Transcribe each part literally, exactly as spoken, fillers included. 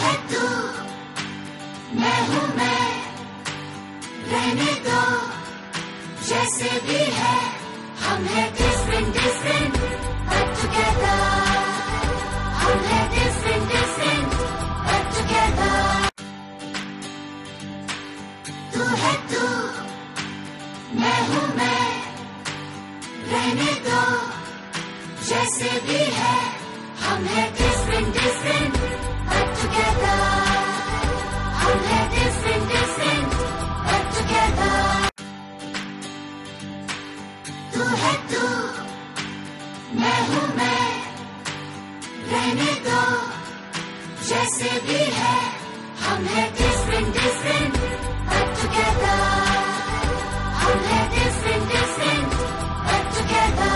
है तू, मैं हूँ मैं, रहने दो जैसे भी है, हम हैं different different but together, हम हैं different different but together। तू है तू, मैं हूँ मैं, रहने दो जैसे भी है, हम हैं different different but together, हम हैं different different but together। तू है तू, मैं हूँ मैं, रहने दो जैसे भी है, हम हैं different different but together, हम हैं different different but together।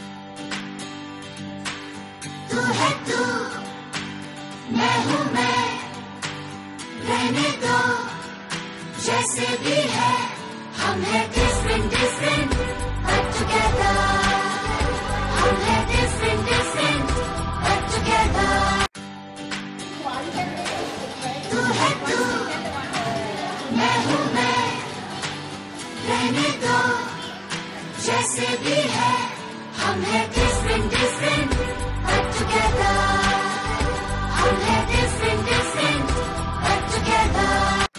तू है तू, मैं हूँ मैं, रहने दो जैसे भी है, हम हैं different different but together, हम हैं different different but together। तू है तू, मैं हूँ मैं, रहने दो जैसे भी है, हम हैं different different but together, हम हैं different different but together।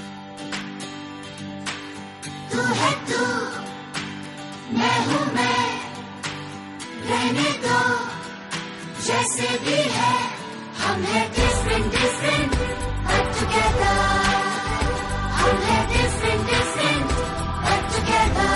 तू है तू, मैं हूँ मैं, रहने दो जैसे भी है, हम हैं different different but together, हम हैं different different but together।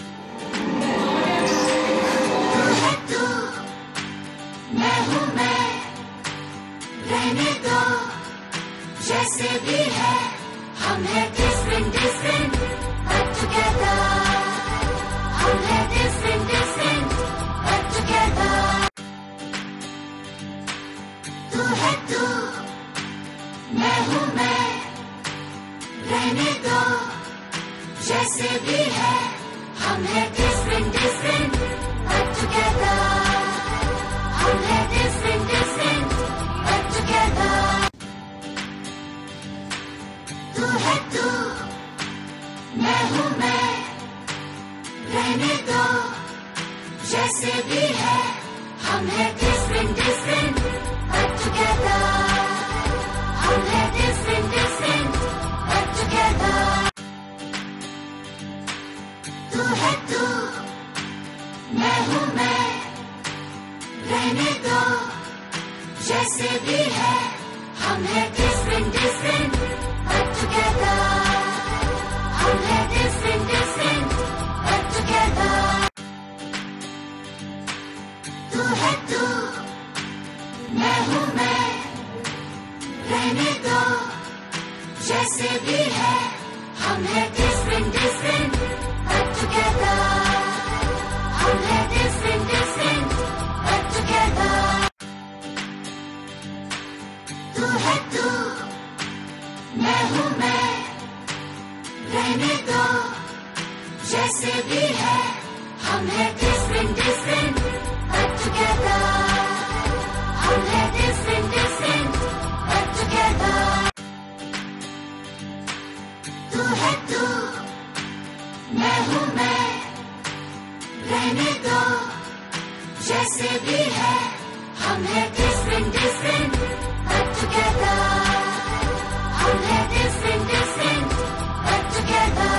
तू है तू, मैं हूँ मैं, रहने दो जैसे भी है, हम हैं different different but together, हम हैं different different but together। तू है तू, मैं हूँ मैं, रहने दो जैसे भी है, हम हैं different different but together, हम हैं different different but together। तू है तू, मैं हूँ मैं, रहने दो जैसे भी है, हम हैं different different but together, हम हैं different different but together। तू है तू, मैं हूँ मैं, रहने दो जैसे भी है, हम हैं different different but together, हम हैं different different but together। तू है तू, मैं हूँ मैं, रहने दो जैसे भी है, हम हैं different different but together, हम हैं different different but together। तू है तू, मैं हूँ मैं, रहने दो जैसे भी है, हम हैं different different but together, हम हैं different different but together। तू है तू, मैं हूँ मैं, रहने दो जैसे भी है, हम हैं different different but together, हम हैं different different but together।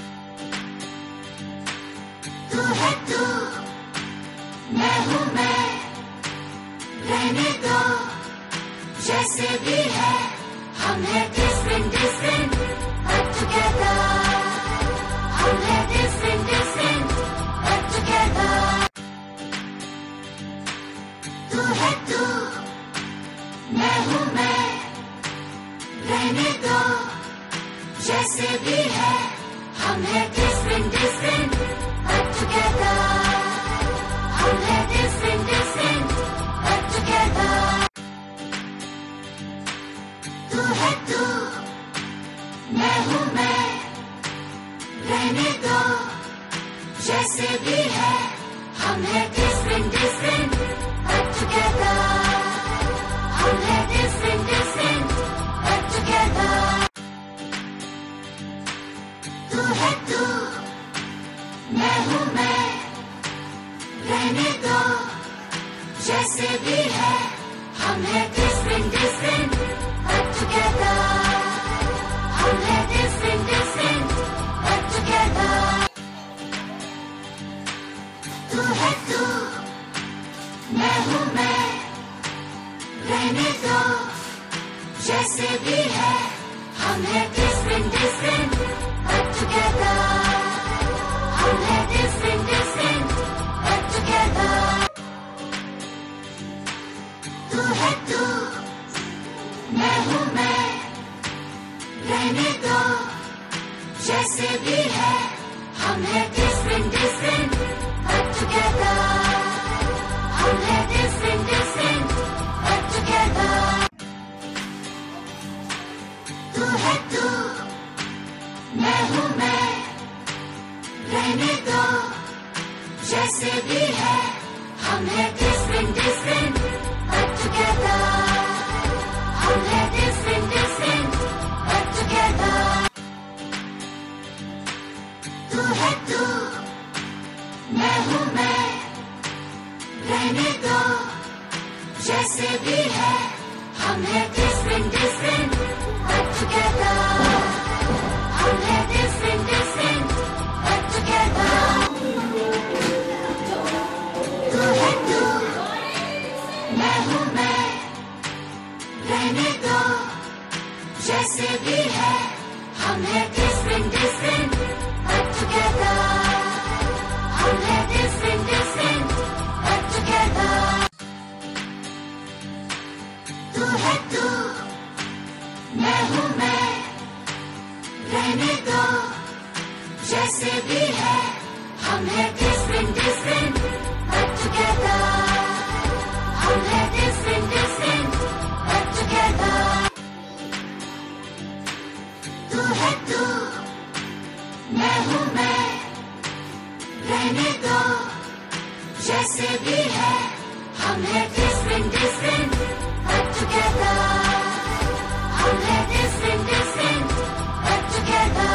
तू है तू, मैं हूँ मैं, रहने दो जैसे भी है, हम हैं different different but together, हम हैं different different but together। तू है तू, मैं हूँ मैं, रहने दो जैसे भी है, हम हैं different different but together, हम हैं different different but together। तू है तू, मैं हूँ मैं, जैसे भी है हम हैं different different but together हम हैं different different but together तू है तू मैं हूँ मैं रहने दो जैसे भी है हम हैं different different but together हम हैं different different but together तू है तू मैं हूँ मैं रहने दो जैसे भी है हम हैं different different but together हम हैं different different but together तू है तू मैं हूँ मैं रहने दो जैसे भी है हम हैं different different but together हम हैं different different but together तू है तू मैं हूँ मैं रहने दो जैसे भी है हम हैं different different but together हम हैं different different but together तू है तू मैं हूँ मैं रहने दो जैसे भी है हम हैं different different but together हम हैं different different but together तू है तू मैं हूँ मैं रहने दो जैसे भी है हम हैं different different but together हम हैं different different but together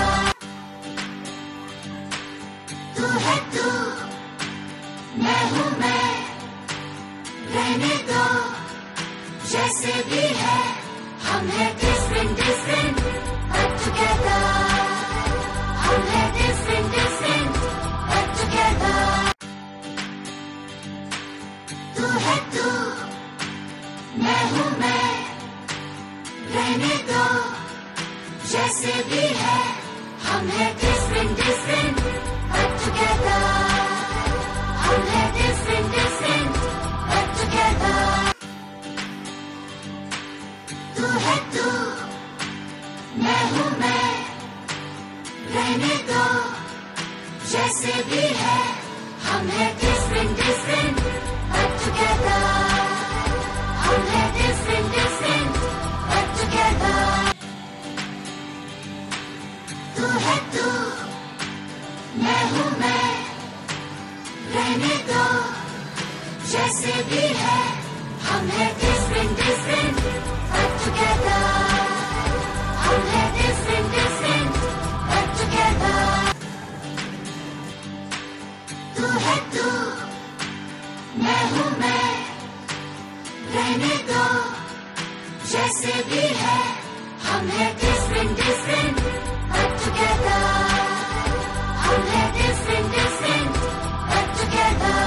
तू है तू मैं हूँ मैं रहने दो जैसे भी है हम हैं different different but together हम हैं different different but together तू है तू मैं हूँ मैं रहने दो जैसे भी है हम हैं different different but together हम हैं different different but together तू है तू मैं हूँ मैं रहने दो जैसे भी है हम हैं different different but together हम हैं different different but together तू है तू मैं हूँ मैं रहने दो जैसे भी है हम हैं different different but together हम हैं different different but together तू है तू मैं हूँ मैं रहने दो जैसे भी है हम हैं different different but together हम हैं different different but together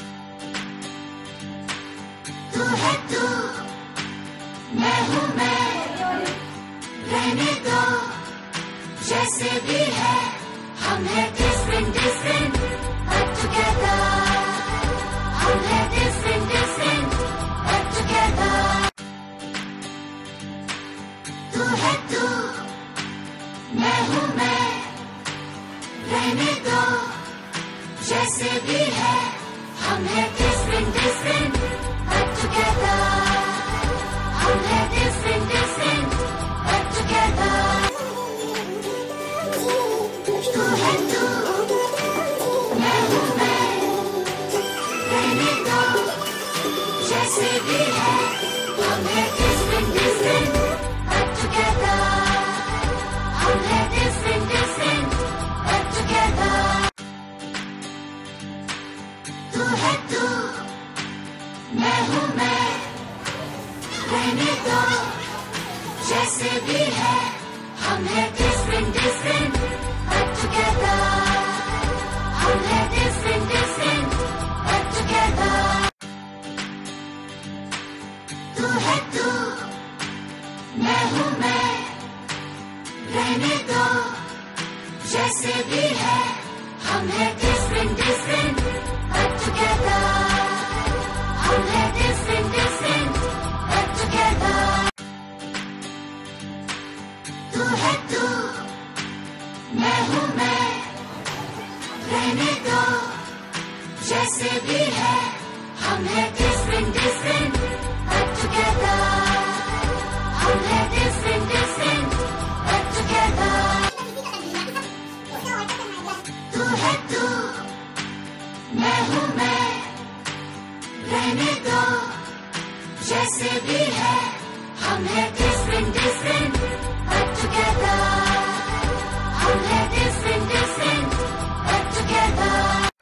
तू है तू मैं हूँ मैं रहने दो जैसे भी है हम हैं different different but together हम हैं different different but together तू है तू मैं हूँ मैं रहने दो जैसे भी है हम हैं different different but together हम हैं different different but together तू है तू मैं हूँ मैं रहने दो जैसे भी है हम हैं different different but together हम हैं different different but together तू है तू मैं हूँ मैं रहने दो जैसे भी है हम हैं different different but together हम हैं different different but together तू है तू मैं हूँ मैं, रहने दो जैसे भी है, हम हैं different different but together, हम हैं different different but together. तू है तू, मैं हूँ मैं, रहने दो जैसे भी है, हम हैं different different but together, हम हैं different different but together. तू है तू, मैं हूँ मैं, रहने दो जैसे भी है, हम हैं different different but together, हम हैं different different but together.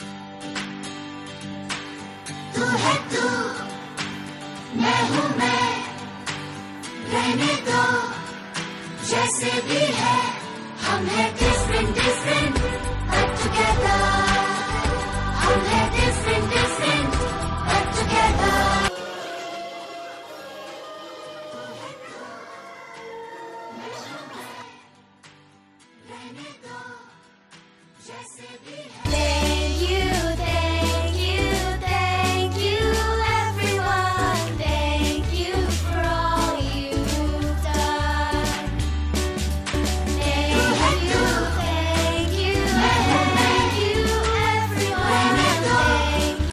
तू है तू, मैं हूँ मैं, रहने दो जैसे भी है, हम हैं different different but together, हम हैं different different but together. रहने दो जैसे भी है.